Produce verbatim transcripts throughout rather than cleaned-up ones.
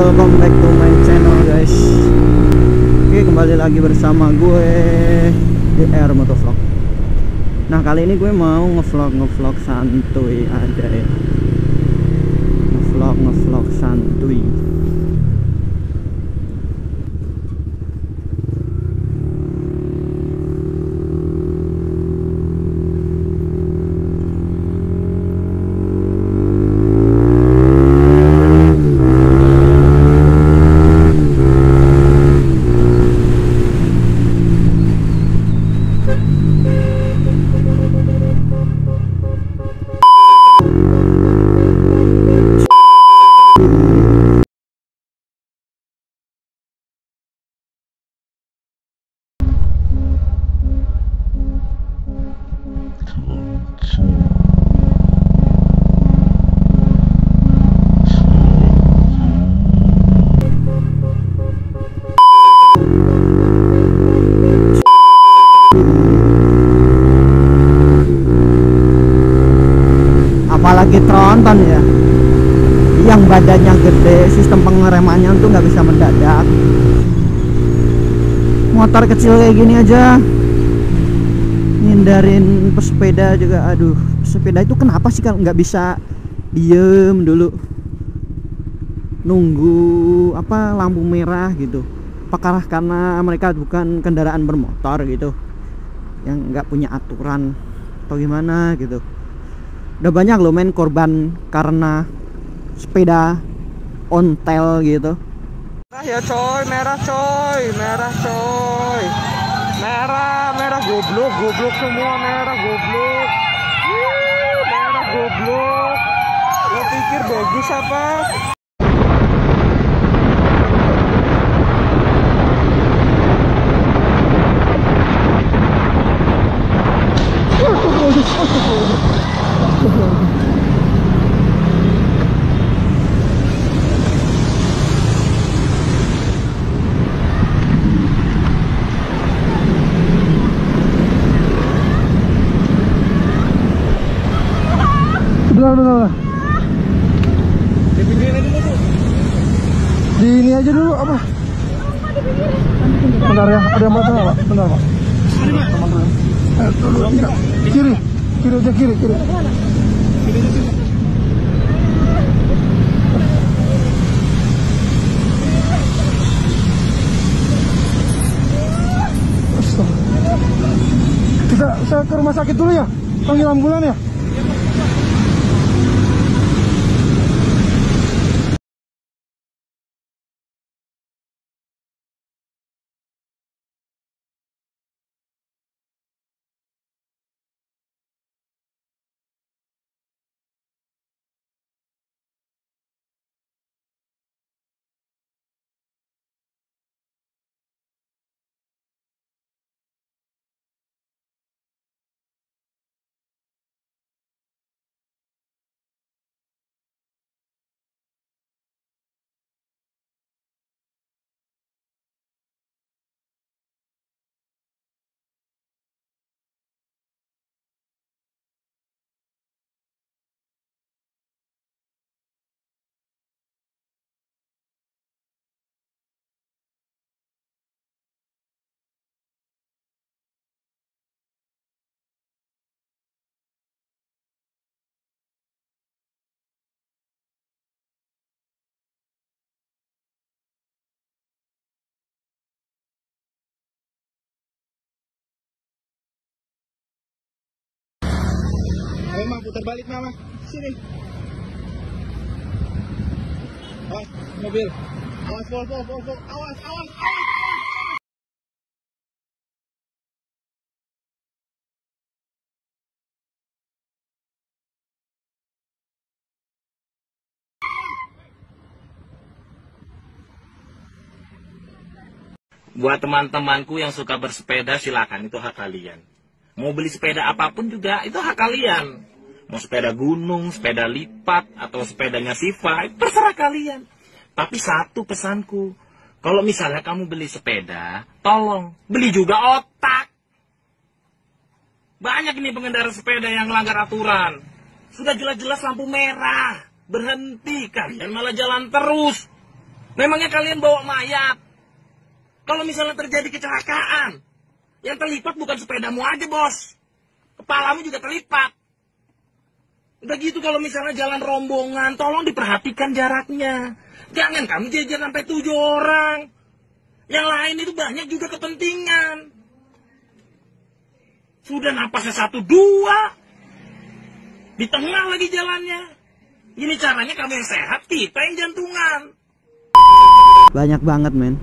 welcome back to my channel guys. Oke, kembali lagi bersama gue D R Motovlog. Nah, kali ini gue mau ngevlog ngevlog santuy aja ya. Ngevlog ngevlog santuy. Apalagi tronton ya, yang badannya gede, sistem pengeremannya tuh nggak bisa mendadak. Motor kecil kayak gini aja ngindarin pesepeda juga. Aduh, pesepeda itu kenapa sih kalau nggak bisa diem dulu nunggu apa lampu merah gitu? Apakah karena mereka bukan kendaraan bermotor gitu, yang nggak punya aturan atau gimana gitu? Udah banyak loh men korban karena sepeda ontel gitu. Merah ya coy, merah coy, merah coy, merah, merah goblok, goblok semua, merah goblok, Wuh, merah goblok. Lo pikir bagus apa? Benar, benar. Di pinggir aja dulu. Di ini aja dulu apa? Bentar ya, ada yang masalah Pak. Bentar Pak. Eh, dulu, kiri, kiri aja kiri, kiri. Kita, saya ke rumah sakit dulu ya, panggil ambulan ya. Ayo mah, putar balik mama, sini. Awas, mobil. Awas, Volvo, Volvo, awas, awas, awas. Buat teman-temanku yang suka bersepeda, silakan, itu hak kalian. Mau beli sepeda apapun juga, itu hak kalian. Mau sepeda gunung, sepeda lipat, atau sepedanya Siva, itu terserah kalian. Tapi satu pesanku, kalau misalnya kamu beli sepeda, tolong beli juga otak. Banyak ini pengendara sepeda yang melanggar aturan. Sudah jelas-jelas lampu merah, berhenti, kalian malah jalan terus. Memangnya kalian bawa mayat? Kalau misalnya terjadi kecelakaan, yang terlipat bukan sepedamu aja, bos. Kepalamu juga terlipat. Udah gitu kalau misalnya jalan rombongan, tolong diperhatikan jaraknya. Jangan kamu jajan sampai tujuh orang. Yang lain itu banyak juga kepentingan. Sudah napasnya satu dua, di tengah lagi jalannya. Ini caranya kamu yang sehat, kita yang jantungan. Banyak banget men.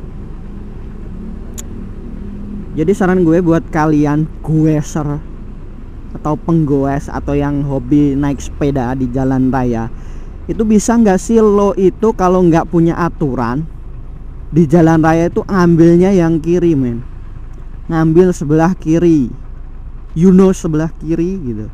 Jadi saran gue buat kalian goeser atau penggoes atau yang hobi naik sepeda di jalan raya, itu bisa nggak sih lo itu kalau nggak punya aturan di jalan raya itu ngambilnya yang kiri men, ngambil sebelah kiri, you know sebelah kiri gitu.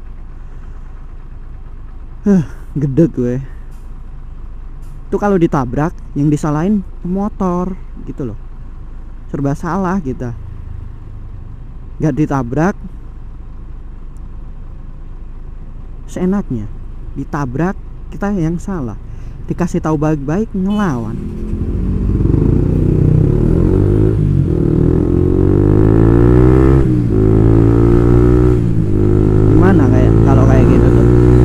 Huh, gede gue. Itu kalau ditabrak yang disalahin motor gitu loh, serba salah kita. Gak ditabrak seenaknya, ditabrak kita yang salah, dikasih tahu baik-baik ngelawan. Gimana kayak kalau kayak gitu tuh,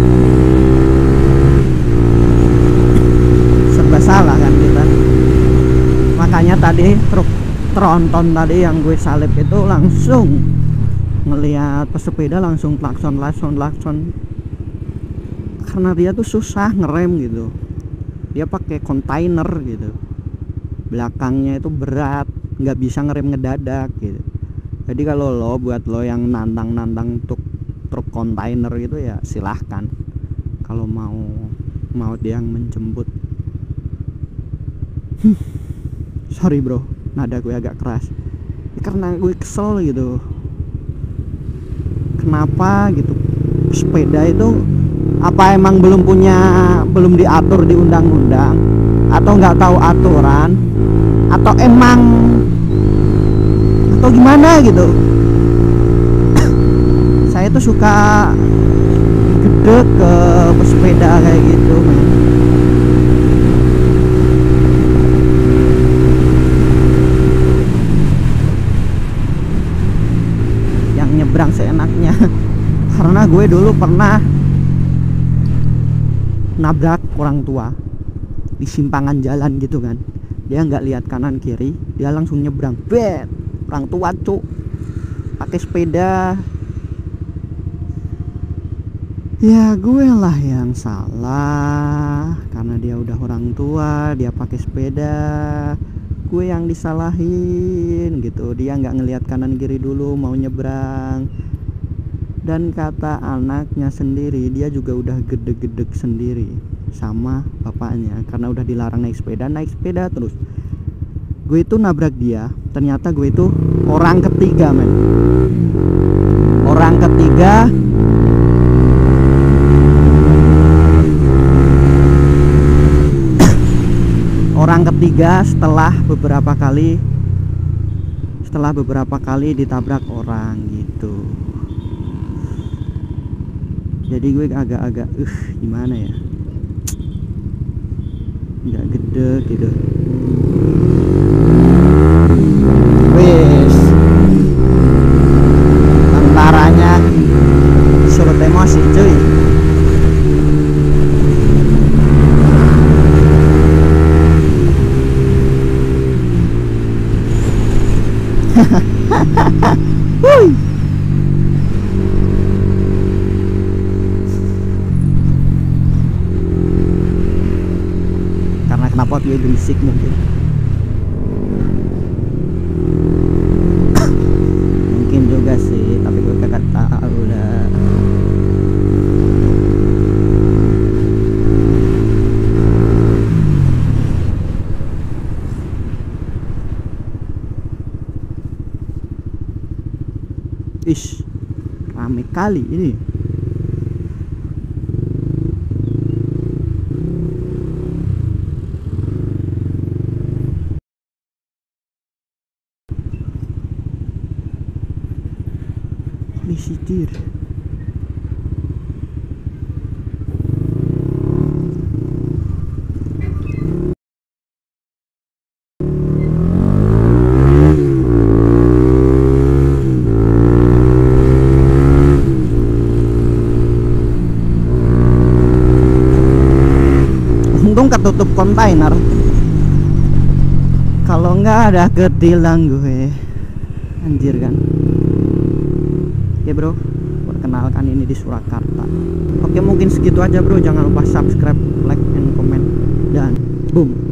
serba salah kan kita. Makanya tadi truk tronton tadi yang gue salib itu langsung ngelihat pesepeda langsung klakson klakson klakson, karena dia tuh susah ngerem gitu. Dia pakai kontainer gitu, belakangnya itu berat, nggak bisa ngerem ngedadak gitu. Jadi kalau lo buat lo yang nantang-nantang truk truk kontainer gitu ya silahkan, kalau mau mau dia yang menjemput. Sorry bro, nada gue agak keras ya, karena gue kesel gitu. Kenapa gitu sepeda itu, apa emang belum punya, belum diatur di undang-undang, atau nggak tahu aturan, atau emang atau gimana gitu. Saya tuh suka gede ke pesepeda kayak gitu men. Yang nyebrang seenaknya. Karena gue dulu pernah nabrak orang tua di simpangan jalan gitu kan. Dia nggak lihat kanan kiri, dia langsung nyebrang, bet. Orang tua cuk, pakai sepeda. Ya gue lah yang salah, karena dia udah orang tua, dia pakai sepeda, gue yang disalahin gitu. Dia nggak ngelihat kanan kiri dulu, mau nyebrang. Dan kata anaknya sendiri, dia juga udah gede-gede sendiri sama bapaknya, karena udah dilarang naik sepeda, naik sepeda terus. Gue itu nabrak dia, ternyata gue itu orang ketiga men. Orang ketiga orang ketiga setelah beberapa kali setelah beberapa kali ditabrak orang gitu. Jadi gue agak-agak uh gimana ya, nggak gede gitu. Wes tentaranya disuruh emosi cuy. Wuih. Karena knalpot gue berisik mungkin. Mungkin juga sih, tapi gue kagak tahu lah. Ish, rame kali ini. Visitir. untung ketutup kontainer, kalau enggak ada ketilang gue, anjir kan. Oke bro, perkenalkan ini di Surakarta. Oke mungkin segitu aja bro, jangan lupa subscribe, like, and comment, dan boom.